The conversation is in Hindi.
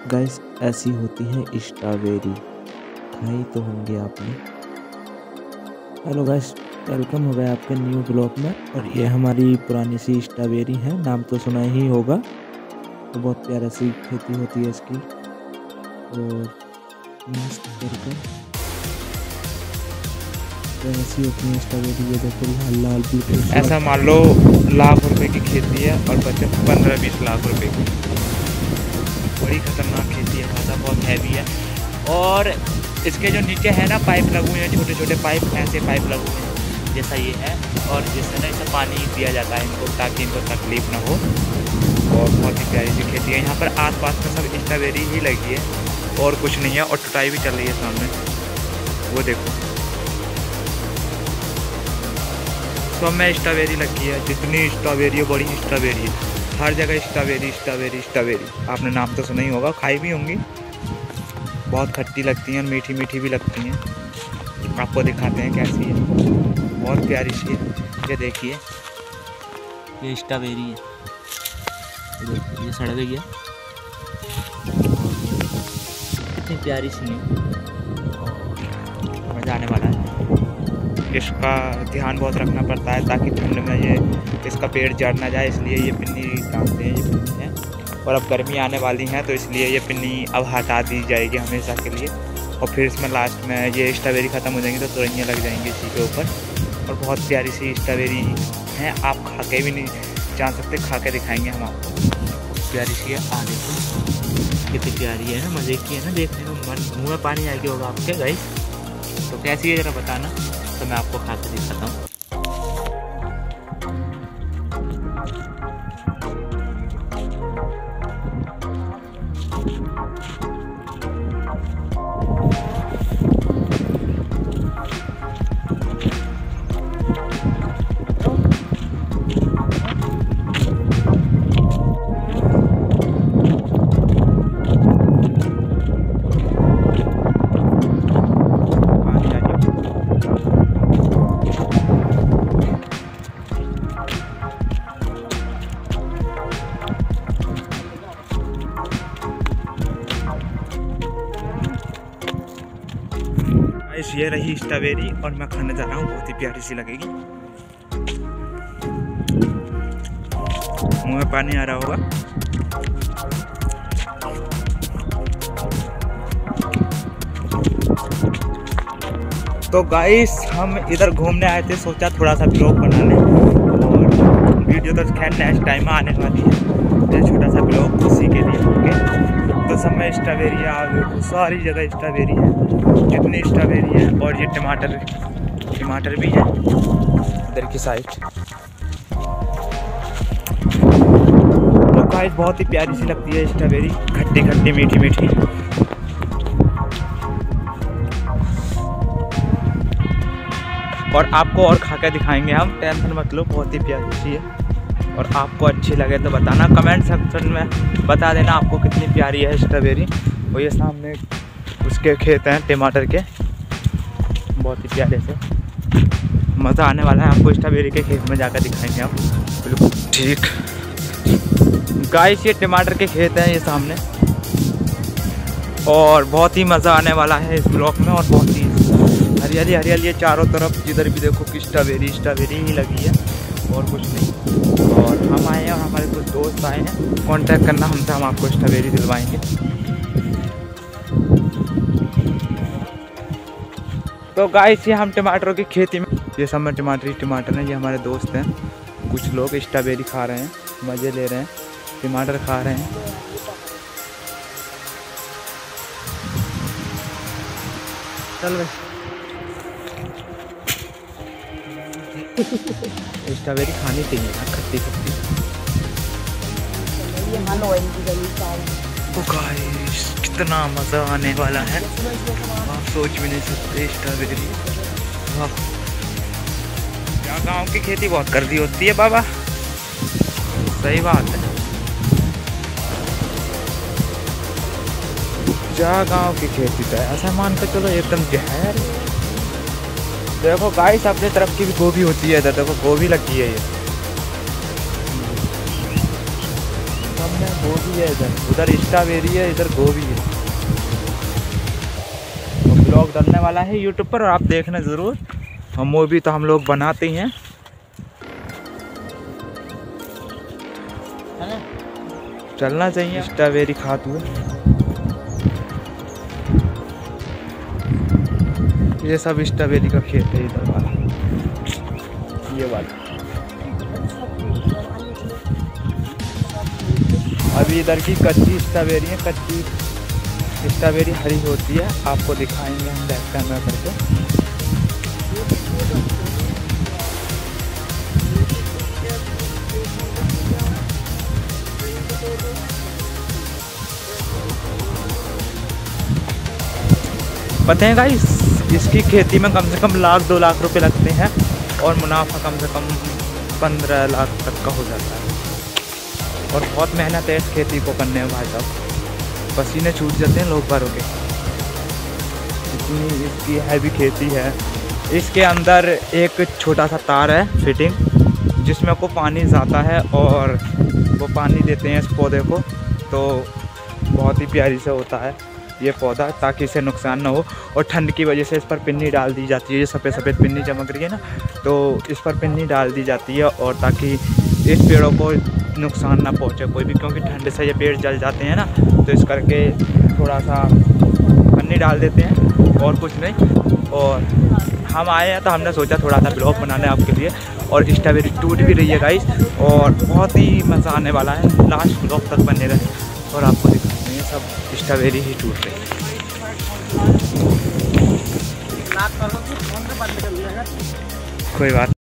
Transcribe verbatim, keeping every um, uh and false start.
गाइस ऐसी होती है स्ट्रॉबेरी, खाई तो होंगे आपने। हेलो गाइस, वेलकम हो गया आपके न्यू ब्लॉग में। और ये हमारी पुरानी सी स्ट्रॉबेरी है, नाम तो सुना ही होगा। तो बहुत प्यारा सी खेती होती है इसकी। और मस्त करके ऐसी होती है स्ट्रॉबेरी, ये देखो लाल लाल बिल्कुल। ऐसा मान लो लाख रुपए की खेती है और बचे पंद्रह बीस लाख रुपए की। बड़ी खतरनाक खेती है, खाता बहुत हैवी है। और इसके जो नीचे है ना पाइप लगे हुए हैं, छोटे छोटे पाइप, ऐसे पाइप लगे हुए हैं जैसा ये है। और जिससे ना इसे पानी दिया जाता है इनको, ताकि इनको तकलीफ ना हो। और बहुत ही प्यारी सी खेती है। यहाँ पर आसपास में सब स्ट्रॉबेरी ही लगी है और कुछ नहीं है। और टुटाई भी चल रही है सामने, वो देखो सब में स्ट्रॉबेरी लगी है। जितनी स्ट्रॉबेरी है, बड़ी स्ट्रॉबेरी है, हर जगह स्ट्रॉबेरी स्ट्रॉबेरी स्ट्रॉबेरी। आपने नाम तो सुना ही होगा, खाई भी होंगी। बहुत खट्टी लगती हैं और मीठी मीठी भी लगती हैं। आपको दिखाते हैं कैसी है, बहुत प्यारी सी है। ये देखिए, ये स्ट्रॉबेरी है, ये सड़ गई है, कितनी प्यारी सी है। मज़ा आने वाला है। इसका ध्यान बहुत रखना पड़ता है ताकि ठंड में ये इसका पेड़ जड़ ना जाए, इसलिए ये पिन्नी डालते हैं। ये पिन्नी है। और अब गर्मी आने वाली है तो इसलिए ये पिन्नी अब हटा दी जाएगी हमेशा के लिए। और फिर इसमें लास्ट में ये स्ट्रॉबेरी ख़त्म हो जाएंगी तो तुरंत लग जाएंगी इसी के ऊपर। और बहुत प्यारी सी स्ट्रॉबेरी है, आप खा के भी नहीं जान सकते, खा के दिखाएंगे हम आपको। प्यारी सी है, आ देखो कितनी प्यारी है ना, मज़े की है ना, देखने को मन मुँह में पानी आ गया होगा आपके गाइस। तो कैसी है ज़रा बताना, तो मैं आपको खा के दिखाता हूँ। ये रही स्ट्रॉबेरी और मैं खाने जा रहा हूँ, बहुत ही प्यारी सी लगेगी। मुंह में पानी आ रहा होगा। तो गाइस हम इधर घूमने आए थे, सोचा थोड़ा सा ब्लॉग बना लें। और वीडियो तो खैर नेक्स्ट टाइम में आने वाली है, ये छोटा सा ब्लॉग उसी के लिए। ओके, तो सब में स्ट्रॉबेरी आ गई, सारी जगह स्ट्रॉबेरी है, जितनी स्ट्रॉबेरी है। और ये टमाटर टमाटर भी है इधर की साइड। तो गाइस बहुत ही प्यारी सी लगती है स्ट्रॉबेरी, खट्टी खट्टी मीठी मीठी। और आपको और खा के दिखाएंगे हम, टेंशन मत लो, बहुत ही प्यारी सी है। और आपको अच्छी लगे तो बताना, कमेंट सेक्शन में बता देना आपको कितनी प्यारी है स्ट्रॉबेरी। और ये सामने उसके खेत हैं टमाटर के, बहुत ही प्यारे से। मज़ा आने वाला है आपको, स्ट्रॉबेरी के खेत में जाकर दिखाएंगे हम। बिल्कुल ठीक गाइस, ये टमाटर के खेत हैं ये सामने। और बहुत ही मज़ा आने वाला है इस ब्लॉक में। और बहुत ही हरियाली हरियाली है चारों तरफ, जिधर भी देखो कि स्ट्रॉबेरी स्ट्रॉबेरी ही लगी है और कुछ नहीं। और हम आए हैं और हमारे कुछ दोस्त आए हैं, कांटेक्ट करना हमसे, हम आपको स्ट्रॉबेरी दिलवाएंगे। तो गाइस ये हम टमाटरों की खेती में, ये सब में टमाटर ही टमाटर हैं। ये हमारे दोस्त हैं, कुछ लोग स्ट्रॉबेरी खा रहे हैं, मज़े ले रहे हैं, टमाटर खा रहे हैं। चल भाई, स्ट्रॉबेरी खानी चाहिए ना, खट्टी खट्टी। तो गाइस कितना मज़ा आने वाला है, आप सोच भी नहीं सकते। स्ट्रॉबेरी, वाह, क्या गांव की खेती बहुत कर दी होती है बाबा, सही बात है। क्या गांव की खेती तो ऐसा मान कर चलो एकदम जहर। देखो गाइस अपने तरफ की भी गोभी होती है इधर, देखो गोभी लगी है, ये सब में गोभी गोभी है, इधर उधर स्ट्रॉबेरी है, इधर गोभी है। तो ब्लॉग डालने वाला है यूट्यूब पर और आप देखना ज़रूर। हम वो भी तो हम लोग बनाते हैं, है ना? चलना चाहिए। स्ट्रॉबेरी खाते हुए ये सब स्ट्रॉबेरी का खेत है इधर वाला, ये वाला। अभी इधर की कच्ची स्ट्रॉबेरी है, कच्ची स्ट्रॉबेरी हरी होती है, आपको दिखाएंगे हम बैक कैमरा करके। पता है गाइस, इसकी खेती में कम से कम लाख दो लाख रुपए लगते हैं और मुनाफा कम से कम पंद्रह लाख तक का हो जाता है। और बहुत मेहनत है इस खेती को करने में भाई साहब, पसीने छूट जाते हैं लोग भरों के, इतनी इसकी हैवी खेती है। इसके अंदर एक छोटा सा तार है फिटिंग, जिसमें को पानी जाता है और वो पानी देते हैं इस पौधे को, तो बहुत ही प्यारी से होता है ये पौधा, ताकि इसे नुकसान ना हो। और ठंड की वजह से इस पर पिन्नी डाल दी जाती है, ये सफ़ेद सफ़ेद पिन्नी चमक रही है ना, तो इस पर पिन्नी डाल दी जाती है, और ताकि इस पेड़ों को नुकसान ना पहुंचे कोई भी, क्योंकि ठंड से ये पेड़ जल जाते हैं ना, तो इस करके थोड़ा सा पन्नी डाल देते हैं और कुछ नहीं। और हम आए हैं तो हमने सोचा थोड़ा सा ब्लॉग बनाना है आपके लिए। और स्ट्रॉबेरी टूट भी रही है गाइस, और बहुत ही मज़ा आने वाला है, लास्ट ब्लॉग तक बने रहे और आपको दिखाते हैं सब स्ट्रॉबेरी ही टूट रही है। कोई बात